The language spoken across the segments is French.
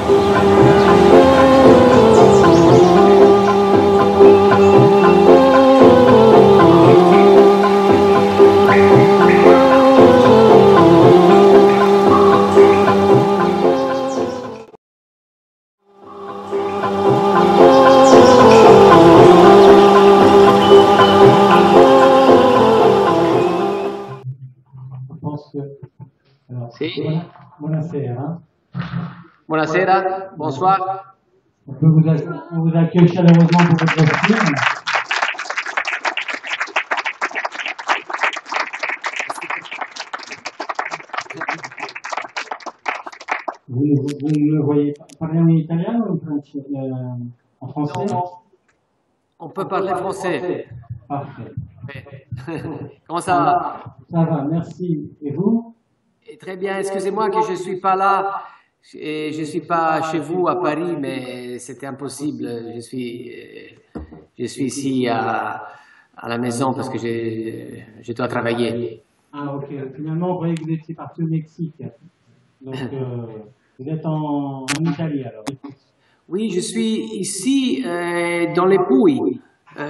Sì. Buonasera. Buonasera, bonsoir. On vous accueille chaleureusement pour votre film. Vous le voyez parler en italien ou en français? Non. On peut parler français. Parfait. Comment ça va? Ça va, merci. Et vous? Très bien, excusez-moi que je ne suis pas là. Et je ne suis pas chez vous à Paris, mais c'était impossible. Je suis ici à la maison parce que je dois travailler. Ah, ok. Finalement, on croyait que vous étiez parti au Mexique. Donc, vous êtes en Italie alors? Oui, je suis ici dans les Pouilles,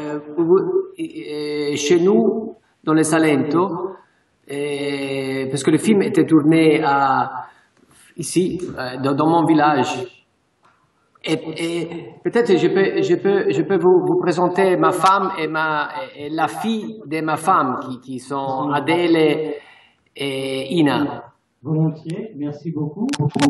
chez nous, dans le Salento, parce que le film était tourné ici, dans mon village. Et peut-être je peux vous présenter ma femme et la fille de ma femme, qui sont Adèle et Ina. Volontiers, merci beaucoup.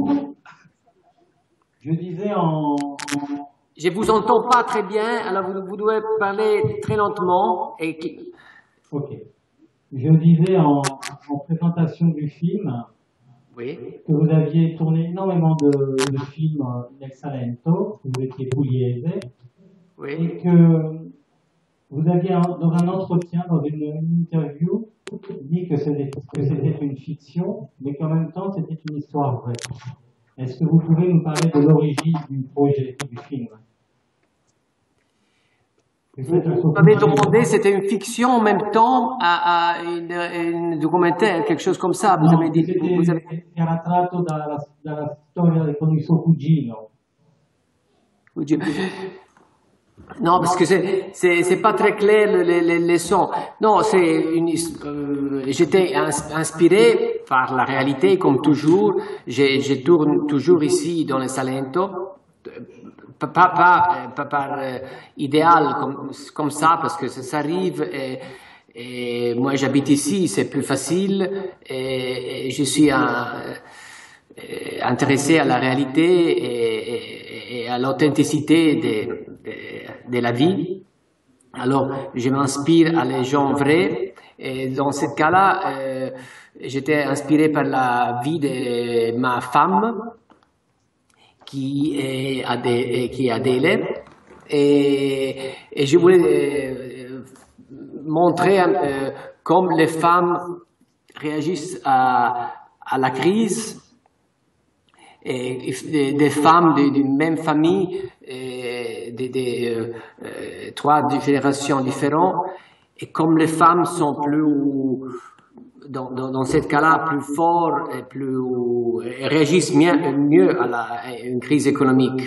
Je disais Je vous entends pas très bien, alors vous devez parler très lentement. Ok. Je disais en présentation du film Oui. que vous aviez tourné énormément de films nel Salento, que vous étiez pugliese, Oui. et que vous aviez dans un entretien, dans une interview, dit que c'était une fiction, mais qu'en même temps c'était une histoire vraie. Est-ce que vous pouvez nous parler de l'origine du projet, du film? Vous m'avez demandé, c'était une fiction en même temps à un documentaire, quelque chose comme ça. Vous avez dit. Era tratto dalla storia con il suo cugino. Non, parce que c'est pas très clair les sons. Non, j'étais inspiré par la réalité, comme toujours. Je tourne toujours ici dans le Salento. Pas par idéal comme ça, parce que ça arrive et moi j'habite ici, c'est plus facile et je suis intéressé à la réalité et à l'authenticité de la vie. Alors je m'inspire à les gens vrais et dans ce cas-là, j'étais inspiré par la vie de ma femme, qui est Adèle, et je voulais montrer comment les femmes réagissent à la crise, et des femmes d'une même famille, trois générations différentes, et comme les femmes sont plus... Dans ce cas-là, plus fort et réagissent mieux à une crise économique.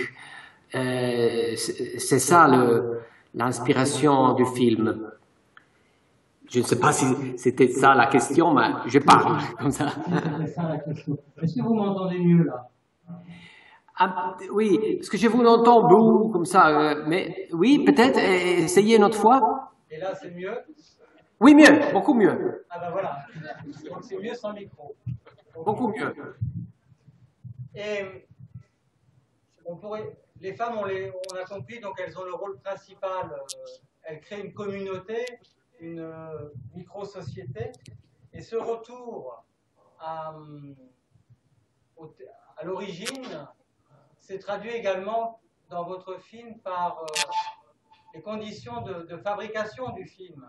C'est ça l'inspiration du film. Je ne sais pas si c'était ça la question, mais je parle comme ça. C'était ça la question. Est-ce que vous m'entendez mieux là? Oui, parce que je vous entends beaucoup comme ça. Mais oui, peut-être, essayez une autre fois. Et là, c'est mieux? Oui, mieux, beaucoup mieux. Ah ben voilà, donc c'est mieux sans micro. Beaucoup mieux. Et les femmes, on a compris, donc elles ont le rôle principal. Elles créent une communauté, une micro-société. Et ce retour à l'origine s'est traduit également dans votre film par les conditions de fabrication du film.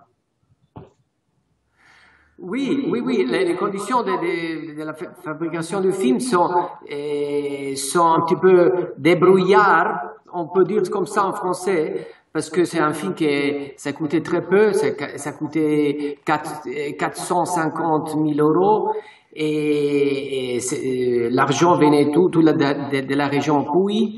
Oui, les conditions de la fabrication du film sont un petit peu débrouillards, on peut dire comme ça en français, parce que c'est un film qui ça coûtait très peu, ça coûtait 450 000 €, et l'argent venait tout de la région Pouilly.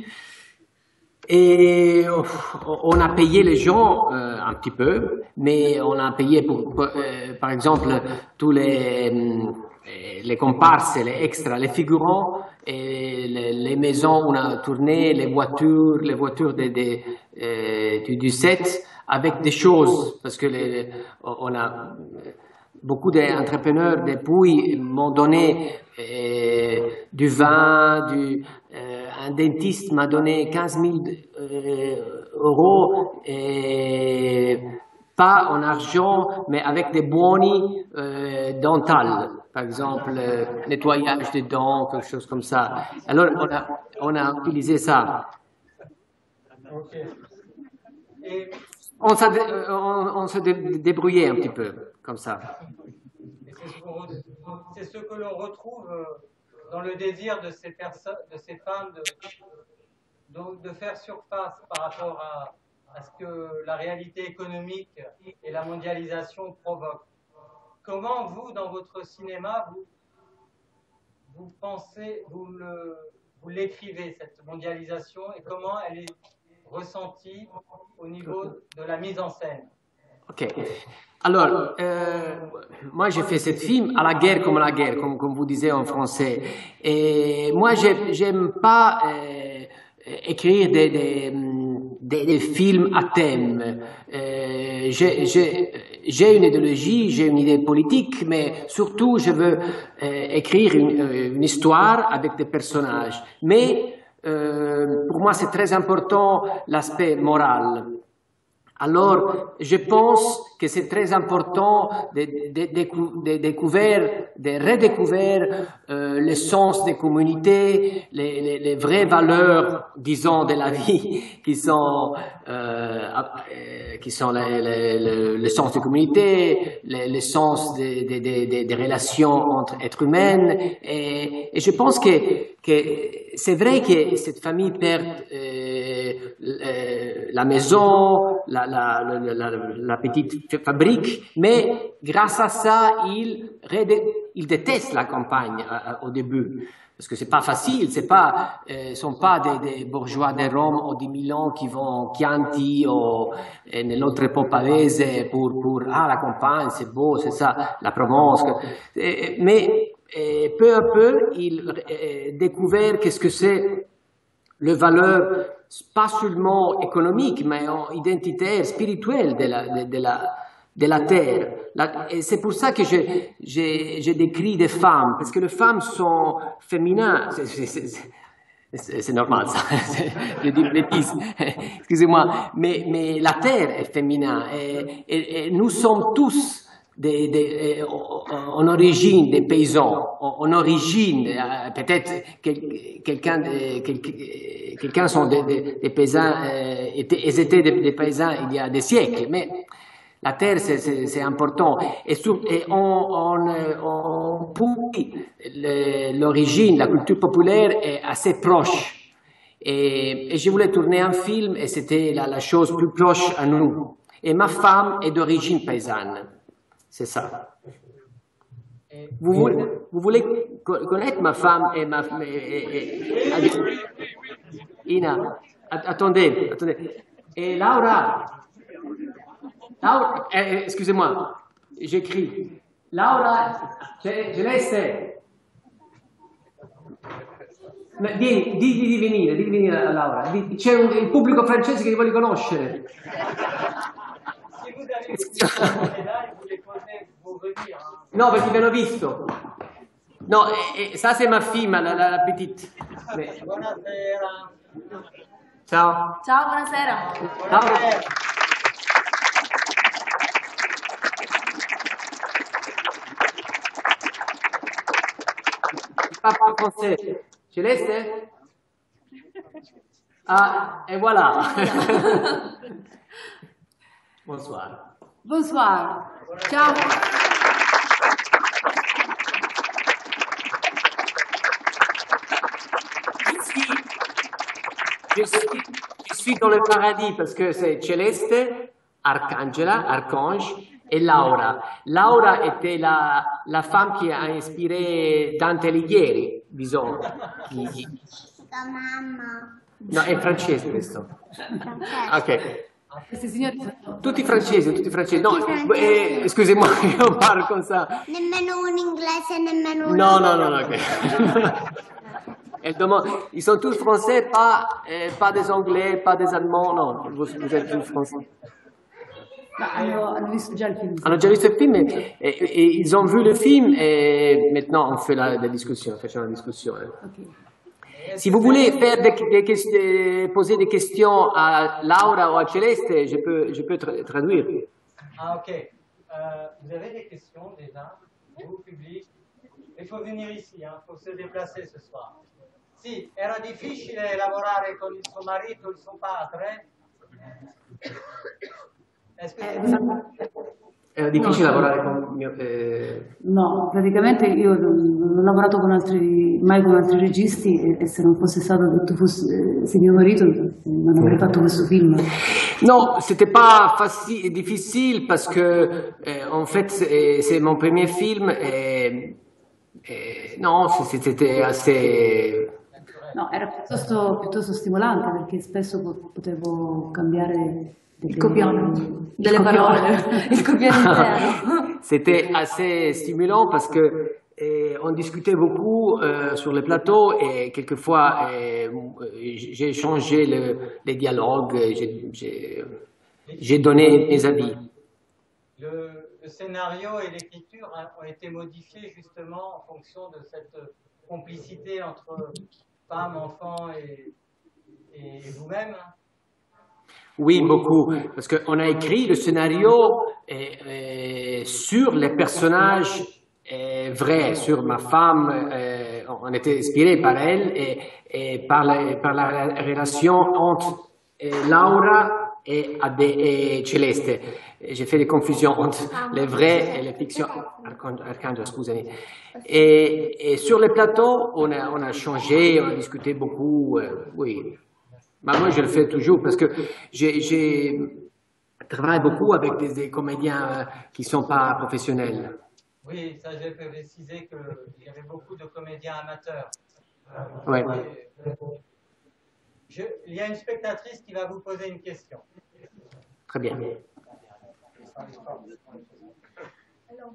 Et on a payé les gens un petit peu, mais on a payé par exemple tous les comparses, les extras, les figurants, et les maisons où on a tourné, les voitures du set avec des choses, parce que on a beaucoup d'entrepreneurs des Pouilly m'ont donné du vin, un dentiste m'a donné 15 000 euros, pas en argent, mais avec des boni dentales, par exemple nettoyage des dents, quelque chose comme ça. Alors on a utilisé ça. Okay. Et On se débrouillait un petit peu, comme ça. C'est ce que l'on retrouve dans le désir de ces personnes, de ces femmes, de faire surface par rapport à ce que la réalité économique et la mondialisation provoquent. Comment vous, dans votre cinéma, vous pensez, vous l'écrivez, cette mondialisation, et comment elle est ressentie au niveau de la mise en scène? Ok. Alors, moi j'ai fait ce film à la guerre, comme vous disiez en français. Et moi, j'aime pas écrire des films à thème. J'ai une idéologie, j'ai une idée politique, mais surtout je veux écrire une histoire avec des personnages. Mais pour moi, c'est très important l'aspect moral. Alors, je pense que c'est très important de redécouvrir le sens des communautés, les vraies valeurs, disons, de la vie, qui sont le sens des communautés, le sens des relations entre êtres humains. Et je pense que c'est vrai que cette famille perd la maison, la petite fabrique, mais grâce à ça, il déteste la campagne au début. Parce que c'est pas facile, sont pas des bourgeois de Rome ou de Milan qui vont Chianti ou nell'Oltre Po Pavese pour la campagne, c'est beau, c'est ça, la Provence. Mais peu à peu, il découvert qu'est-ce que c'est le valeur, pas seulement économique, mais identitaire, spirituelle de la terre. Et c'est pour ça que j'ai décrit des femmes, parce que les femmes sont féminines. C'est normal, ça. Je dis une bêtise. Excusez-moi. Mais la terre est féminin. Et nous sommes tous en origine des paysans, en origine, peut-être quelqu'un sont des paysans, ils étaient des paysans il y a des siècles, mais la terre c'est important. Et on Pouilly, l'origine, la culture populaire est assez proche. Et je voulais tourner un film et c'était la chose plus proche à nous. Et ma femme est d'origine paysanne. C'est ça. Vous voulez connaître ma femme et Ina, attendez. Et Laura, excusez-moi, j'écris. Laura, Celeste. Vieni, di venire Laura. C'è il pubblico francese che ti vuole conoscere. Non, parce qu'ils l'ont visto. Non, ça c'est ma fille, la petite. Mais... Buonasera. Ciao. Ciao, buonasera. Ciao. Papa français. Celeste? Ah, et voilà. Bonsoir. Bonsoir. Ciao. Je suis dans le paradis parce que c'est Celeste, Archange, et Laura. Laura était la la femme qui a inspiré Dante Alighieri, disons. La mamma. No, è francese questo. Ok. Questi signori sono... Tutti francesi, tutti francesi. No, excusez-moi, io parlo con ça. Nemmeno un inglese, nemmeno un... Non, non, non, ok. Ils sont tous français, pas des anglais, pas des allemands, non, vous êtes tous français. Hanno visto già il film. Hanno già visto il film et ils ont vu le film et maintenant on fait la discussion, facciamo la discussione. Okay. Si vous voulez faire poser des questions à Laura ou à Celeste, je peux traduire. Ah ok. Vous avez des questions déjà, vous, public? Il faut venir ici, il faut se déplacer ce soir. Sì, era difficile lavorare con il suo marito, il suo padre? È difficile lavorare con mio... No, praticamente io non ho lavorato mai con altri registi e se non fosse stato che tu fossi mio marito non avrei fatto questo film. Non, c'était pas difficile parce que en fait c'est mon premier film et non, c'était assez... No, era piuttosto stimolante perché spesso potevo cambiare delle parole, il copione intero. C'était assez stimulant parce que on discutait beaucoup sur les plateaux et quelquefois j'ai changé les dialogues, j'ai donné mes avis. Le scénario et l'écriture ont été modifiés justement en fonction de cette complicité entre femme, enfant et vous-même. Oui, beaucoup, parce qu'on a écrit le scénario sur les personnages vrais, sur ma femme, on était inspiré par elle et par la relation entre Laura et Celeste. J'ai fait des confusions entre les vrais et les fictions. Arcangelo, scusami. Et sur les plateaux, on a changé, on a discuté beaucoup, oui. Mais moi, je le fais toujours parce que j'ai travaillé beaucoup avec des comédiens qui ne sont pas professionnels. Oui, ça j'ai précisé qu'il y avait beaucoup de comédiens amateurs. Ouais. Il y a une spectatrice qui va vous poser une question. Très bien. Alors,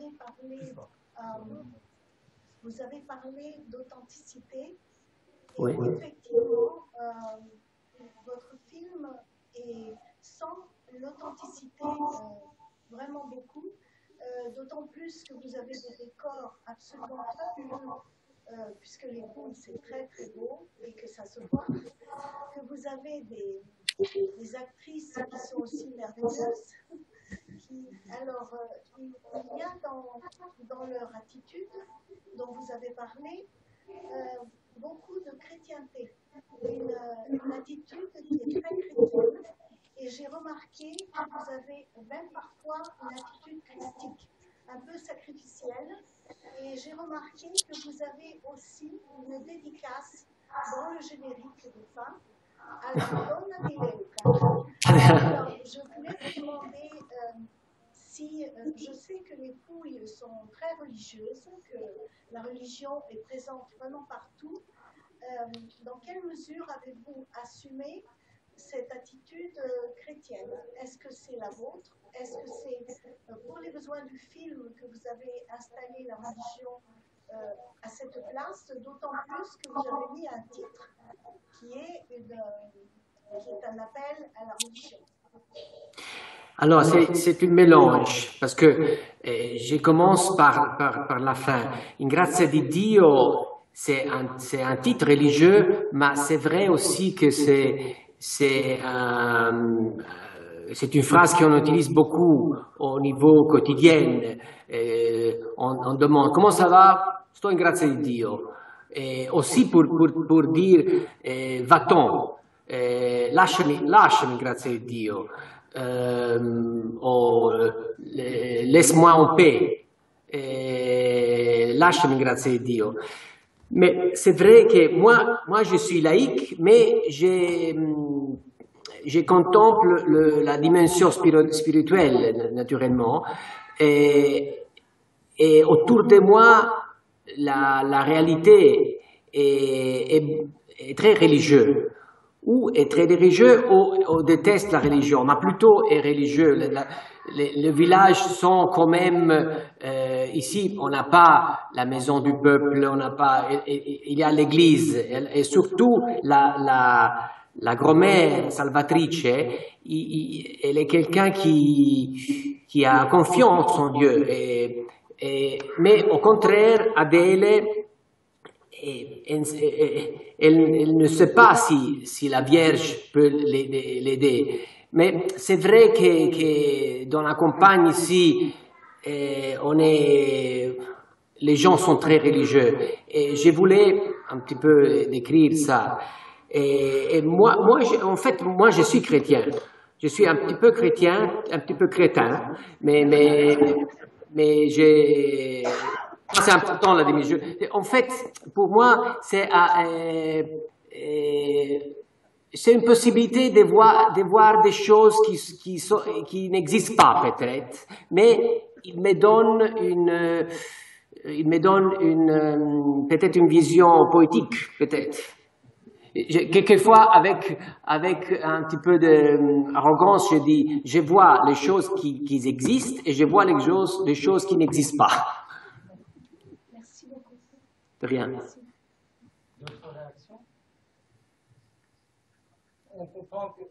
vous avez parlé d'authenticité. Oui. Et effectivement, votre film sent l'authenticité vraiment beaucoup, d'autant plus que vous avez des décors absolument fabuleux, puisque les poules c'est très très beau et que ça se voit, que vous avez des actrices qui sont aussi merveilleuses. Alors, il y a dans leur attitude dont vous avez parlé beaucoup de chrétienté, une attitude qui est très chrétienne. Et j'ai remarqué que vous avez même parfois une attitude christique, un peu sacrificielle. Et j'ai remarqué que vous avez aussi une dédicace dans le générique de fin à la Donna di Leuca. Alors, je voulais vous demander si je sais que les Pouilles sont très religieuses, que la religion est présente vraiment partout. Dans quelle mesure avez-vous assumé cette attitude chrétienne? Est-ce que c'est la vôtre? Est-ce que c'est pour les besoins du film que vous avez installé la religion à cette place, d'autant plus que vous avez mis un titre qui est un appel à la religion? Alors, c'est un mélange, parce que je commence par la fin. In grazia di Dio, c'est un titre religieux, mais c'est vrai aussi que c'est une phrase qu'on utilise beaucoup au niveau quotidien. On demande comment ça va? Sto in grazia di Dio. Aussi pour dire va-t'en, lasciami in grazia di Dio. Laisse-moi en paix, lasciami in grazia di Dio. Mais c'est vrai que moi je suis laïque, mais je contemple la dimension spirituelle naturellement, et et autour de moi, la réalité est très religieuse. Ou est très religieux ou déteste la religion, mais plutôt est religieux. Les villages sont quand même, ici, on n'a pas la maison du peuple, on n'a pas, il y a l'église, et surtout la grand-mère Salvatrice, elle est quelqu'un qui a confiance en Dieu. Mais au contraire, Adèle, elle ne sait pas si la Vierge peut l'aider. Mais c'est vrai que dans la campagne ici, les gens sont très religieux. Et je voulais un petit peu décrire ça. Et moi, en fait, moi, je suis chrétien. Je suis un petit peu chrétien, un petit peu crétin, mais c'est important la demi-jeu. En fait, pour moi, c'est une possibilité de voir des choses qui n'existent pas peut-être, mais il me donne peut-être une vision poétique, peut-être. Quelquefois, avec un petit peu d'arrogance, je dis, je vois les choses qui existent et je vois les choses qui n'existent pas. Merci beaucoup. De rien. D'autres réactions? On comprend que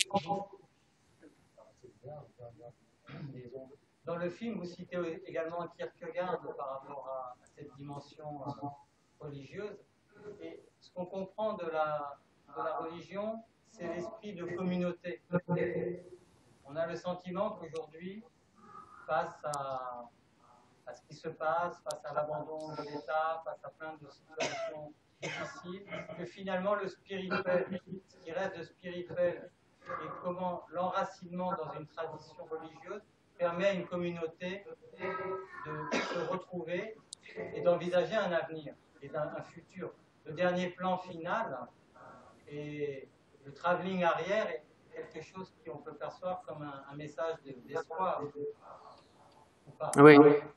dans le film, vous citez également Kierkegaard par rapport à cette dimension religieuse. Et ce qu'on comprend de la religion, c'est l'esprit de communauté. On a le sentiment qu'aujourd'hui, face à ce qui se passe, face à l'abandon de l'État, face à plein de situations difficiles, que finalement le spirituel, ce qui reste de spirituel, et comment l'enracinement dans une tradition religieuse permet à une communauté de se retrouver et d'envisager un avenir et un futur. Le dernier plan final et le travelling arrière est quelque chose qu'on peut percevoir comme un message d'espoir. Oui.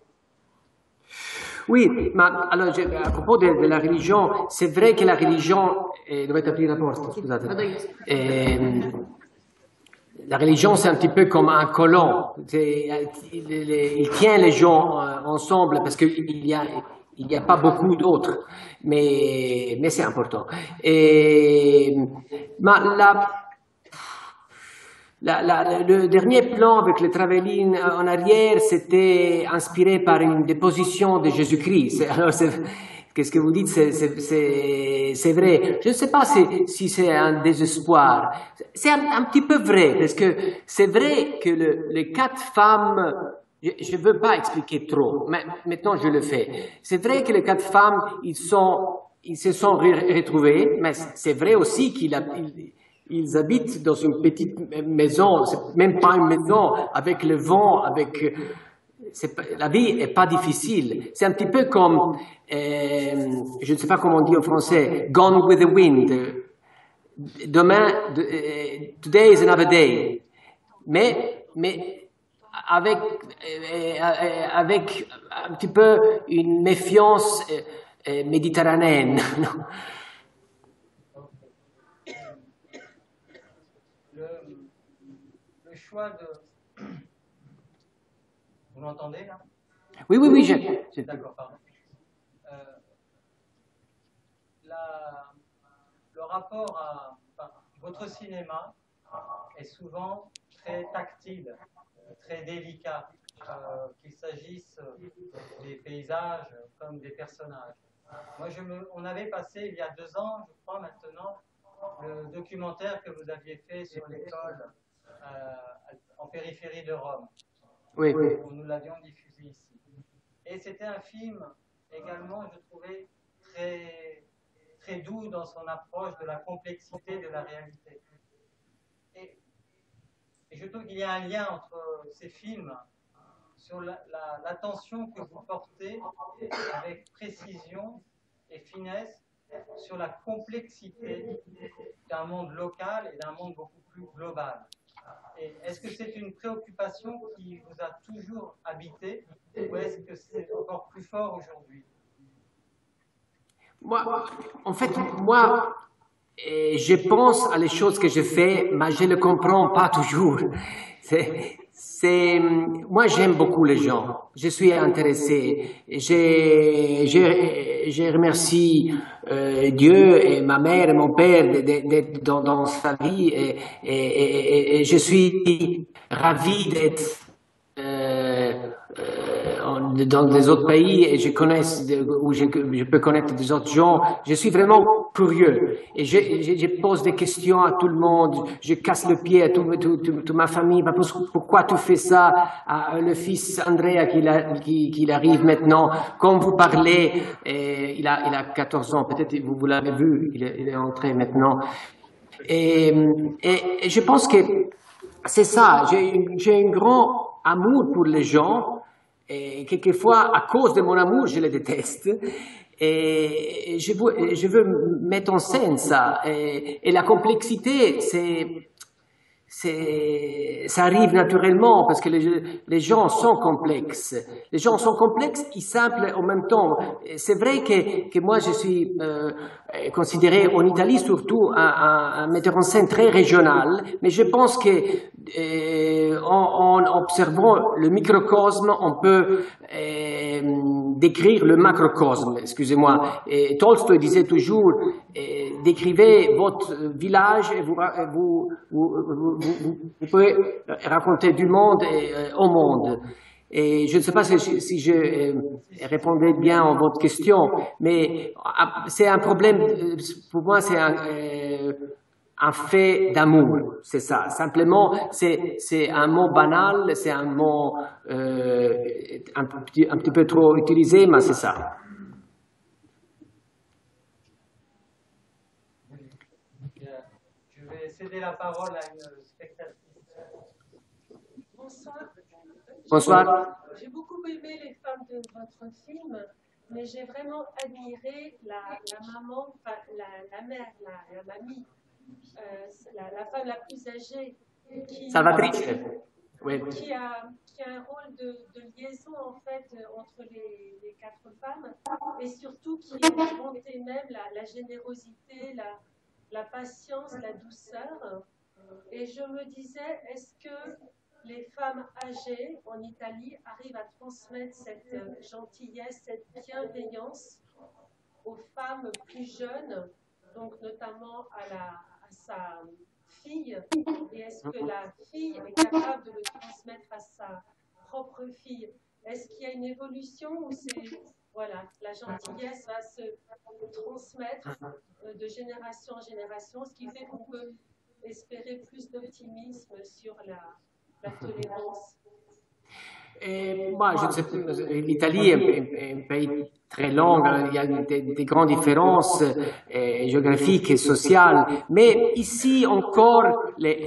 Oui, mais alors, à propos de la religion, c'est vrai que la religion, dovete aprire la porta, scusate. La religion, c'est un petit peu comme un colon. Il tient les gens ensemble parce qu'il n'y a pas beaucoup d'autres, mais c'est important. Le dernier plan avec le travelling en arrière, c'était inspiré par une déposition de Jésus-Christ. Alors, qu'est-ce que vous dites? C'est vrai. Je ne sais pas si c'est un désespoir. C'est un petit peu vrai, parce que c'est vrai que les 4 femmes, je ne veux pas expliquer trop, mais maintenant je le fais. C'est vrai que les 4 femmes, ils se sont retrouvés, mais c'est vrai aussi ils habitent dans une petite maison, c'est même pas une maison, avec le vent, la vie n'est pas difficile. C'est un petit peu comme, je ne sais pas comment on dit en français, Gone with the Wind. Demain, today is another day. Mais avec un petit peu une méfiance méditerranéenne. Le choix de... Vous m'entendez là? Oui, D'accord, pardon. Le rapport à votre cinéma est souvent très tactile, très délicat, qu'il s'agisse des paysages comme des personnages. Moi, on avait passé il y a 2 ans, je crois maintenant, le documentaire que vous aviez fait sur l'école en périphérie de Rome. Oui. Où nous l'avions diffusé ici. Et c'était un film également, je trouvais, très, très doux dans son approche de la complexité de la réalité. Et je trouve qu'il y a un lien entre ces films sur l'attention que vous portez avec précision et finesse sur la complexité d'un monde local et d'un monde beaucoup plus global. Est-ce que c'est une préoccupation qui vous a toujours habité ou est-ce que c'est encore plus fort aujourd'hui? Moi, je pense à les choses que je fais, mais je ne les comprends pas toujours. Moi, j'aime beaucoup les gens. Je suis intéressé. Je remercie Dieu et ma mère et mon père d'être dans sa vie et je suis ravi d'être dans des autres pays et où je peux connaître des autres gens. Je suis vraiment curieux et je pose des questions à tout le monde. Je casse le pied à toute ma famille. Pourquoi tu fais ça? Le fils Andrea qui arrive maintenant. Comme vous parlez, il a 14 ans. Peut-être vous l'avez vu. Il est entré maintenant. Et je pense que c'est ça. J'ai un grand amour pour les gens. Et quelquefois, à cause de mon amour, je les déteste. Et je veux mettre en scène ça. Et la complexité, ça arrive naturellement parce que les gens sont complexes. Les gens sont complexes et simples en même temps. C'est vrai que moi, je suis considéré en Italie surtout un metteur en scène très régional, mais je pense que en observant le microcosme, on peut décrire le macrocosme. Excusez-moi. Tolstoï disait toujours décrivez votre village et vous pouvez raconter du monde au monde. Et je ne sais pas si je répondais bien à votre question, mais c'est un problème, pour moi c'est un fait d'amour, c'est ça. Simplement, c'est un mot banal, c'est un mot un petit peu trop utilisé, mais c'est ça. Je vais céder la parole à une spectatrice. Bonsoir. Bonsoir. J'ai beaucoup aimé les femmes de votre film, mais j'ai vraiment admiré la maman, enfin, la mère, la mamie, la femme la plus âgée. Salvatrice. Oui. Qui a un rôle de liaison en fait entre les quatre femmes et surtout qui a inventé même la générosité, la patience, la douceur. Et je me disais, est-ce que les femmes âgées en Italie arrivent à transmettre cette gentillesse, cette bienveillance aux femmes plus jeunes, donc notamment à sa fille, et est-ce que la fille est capable de le transmettre à sa propre fille? Est-ce qu'il y a une évolution ou c'est, voilà, la gentillesse va se transmettre de génération en génération, ce qui fait qu'on peut espérer plus d'optimisme sur la tolérance? Moi, je ne sais pas, l'Italie est un pays très long, il y a des grandes différences géographiques et sociales, mais ici encore,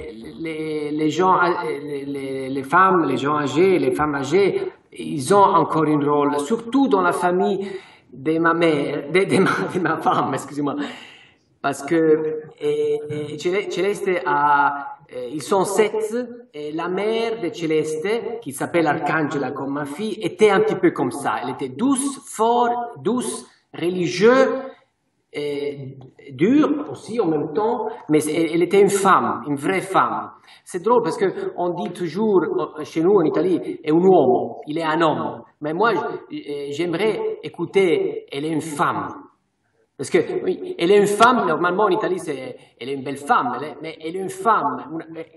les gens, les femmes, les gens âgés, les femmes âgées, ils ont encore un rôle, surtout dans la famille de ma mère, de ma femme, excusez-moi, parce que Celeste ils sont 7 et la mère de Celeste, qui s'appelle Arcangela comme ma fille, était un petit peu comme ça. Elle était douce, fort, douce, religieuse, et dure aussi en même temps, mais elle était une femme, une vraie femme. C'est drôle parce qu'on dit toujours chez nous en Italie, è un uomo, il est un homme. Mais moi, j'aimerais écouter, elle est une femme. Parce que, oui, elle est une femme, normalement en Italie, elle est une belle femme, mais elle est une femme.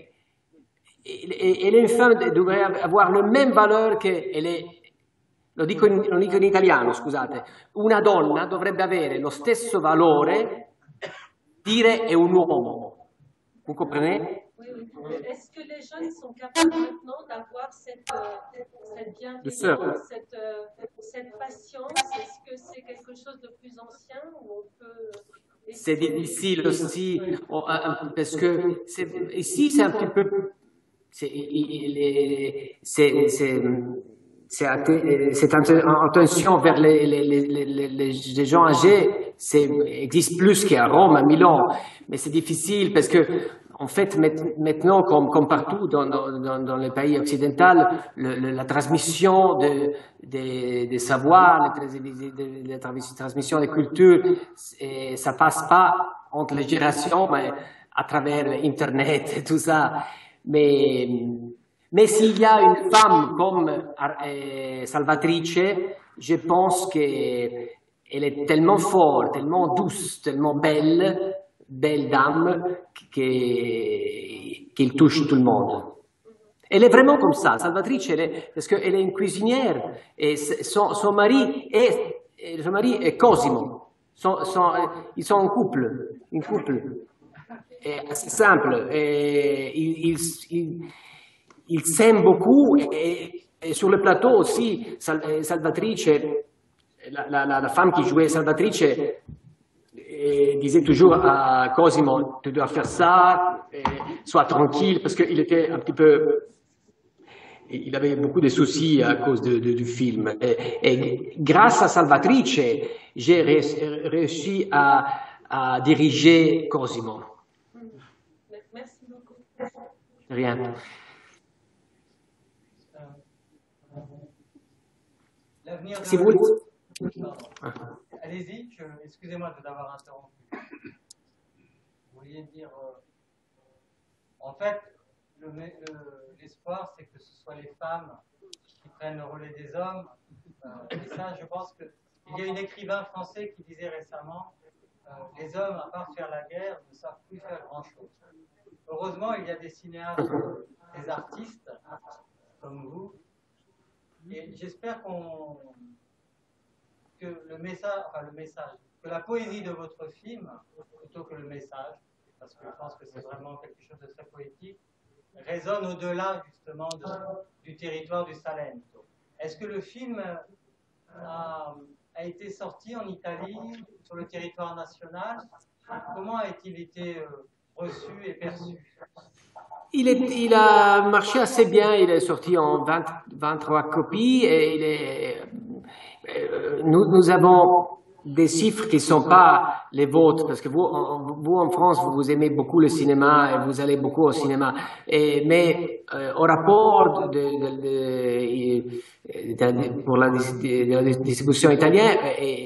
Elle est une femme, devrait avoir la même valeur qu'elle est, lo dico in italiano, scusate, una donna dovrebbe avere lo stesso valore dire è un uomo. Vous comprenez? Oui, oui. Est-ce que les jeunes sont capables maintenant d'avoir cette bienveillance, cette patience? Est-ce que c'est quelque chose de plus ancien ou on peut... C'est difficile aussi, parce que ici c'est un petit peu... Cette attention vers les gens âgés existe plus qu'à Rome, à Milan, mais c'est difficile parce que en fait, maintenant, comme partout dans les pays occidentaux, la transmission des savoirs, la transmission des cultures, ça passe pas entre les générations, mais à travers Internet et tout ça. Mais s'il y a une femme comme Salvatrice, je pense qu'elle est tellement forte, tellement douce, tellement belle dame, qu'il touche tout le monde. Elle est vraiment comme ça, Salvatrice, parce qu'elle est une cuisinière, et son mari est Cosimo. Ils sont un couple. C'est simple. Ils s'aiment beaucoup, et sur le plateau aussi, Salvatrice, la femme qui jouait Salvatrice, disait toujours à Cosimo, tu dois faire ça, sois tranquille, parce qu'il était un petit peu... Il avait beaucoup de soucis à cause du film. Et grâce à Salvatrice, j'ai réussi à diriger Cosimo. Merci beaucoup. Rien. L'avenir de... Si vous... Allez-y, excusez-moi de t'avoir interrompu. Vous vouliez dire... en fait, l'espoir, c'est que ce soit les femmes qui prennent le relais des hommes. Et ça, je pense qu'il y a un écrivain français qui disait récemment les hommes, à part faire la guerre, ne savent plus faire grand-chose. Heureusement, il y a des cinéastes, des artistes, comme vous. Et j'espère que le message, que la poésie de votre film, plutôt que le message, parce que je pense que c'est vraiment quelque chose de très poétique, résonne au-delà justement du territoire du Salento. Est-ce que le film a été sorti en Italie, sur le territoire national? Comment a-t-il été reçu et perçu? Il a marché assez bien, il est sorti en 23 copies, et nous avons des chiffres qui ne sont pas les vôtres, parce que vous en France, vous aimez beaucoup le cinéma et vous allez beaucoup au cinéma. Mais au rapport pour la distribution italienne,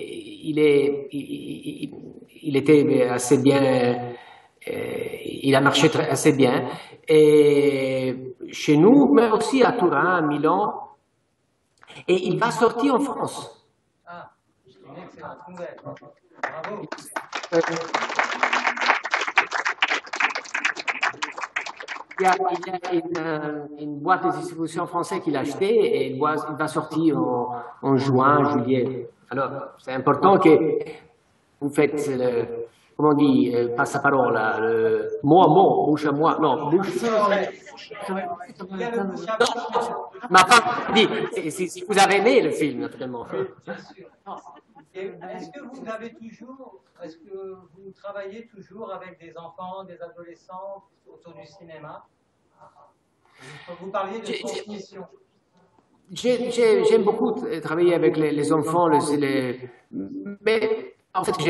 il était assez bien, il a marché assez bien. Et chez nous, mais aussi à Turin, à Milan, et il va sortir en France. Une excellente nouvelle. Bravo. Il y a une boîte de distribution française qu'il a achetée, et il va sortir en juin, juillet. Alors, c'est important que vous faites, comment on dit, passaparola, mot à mot, bouche à moi, non, bouche. Ma femme dit, si vous avez aimé le film, naturellement. Oui, bien sûr. Est-ce que vous travaillez toujours avec des enfants, des adolescents autour du cinéma? Vous parliez de transmission. J'aime beaucoup travailler avec les enfants, mais en fait,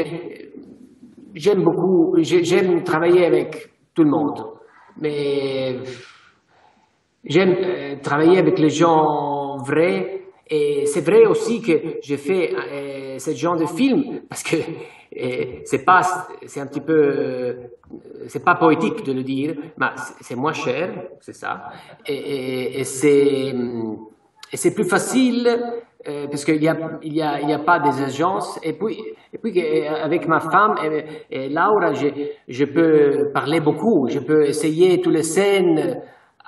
j'aime travailler avec tout le monde, mais j'aime travailler avec les gens vrais. Et c'est vrai aussi que j'ai fait ce genre de film parce que c'est un petit peu, c'est pas poétique de le dire, mais c'est moins cher, c'est ça. Et c'est plus facile parce qu'il y a pas des agences. Et puis avec ma femme et Laura, je peux parler beaucoup, je peux essayer toutes les scènes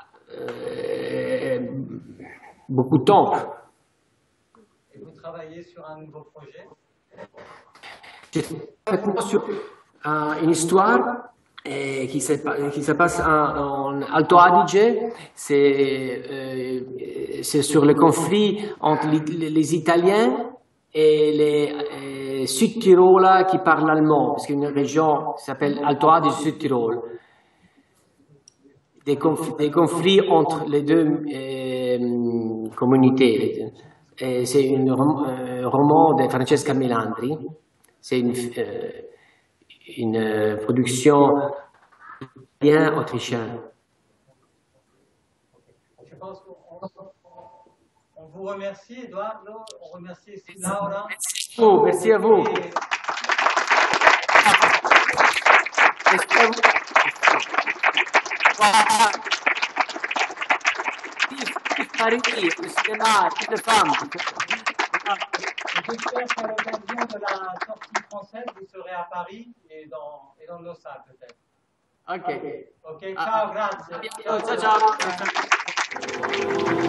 beaucoup de temps. Travailler sur un nouveau projet? Sur une histoire qui se passe en Alto Adige. C'est sur le conflit entre les Italiens et les Sud-Tirola qui parlent allemand, parce qu'il y a une région qui s'appelle Alto Adige Sud-Tirol. Des conflits entre les deux communautés. C'est un roman de Francesca Melandri. C'est une production bien autrichien. Je pense qu'on vous remercie, Eduardo, on remercie aussi Laura. Oh, merci à vous. Paris, le cinéma, toutes les femmes. J'espère qu'à l'occasion de la sortie française, vous serez à Paris et dans nos salles peut-être. Ok. Ok, ciao, grazie. Ciao, ciao.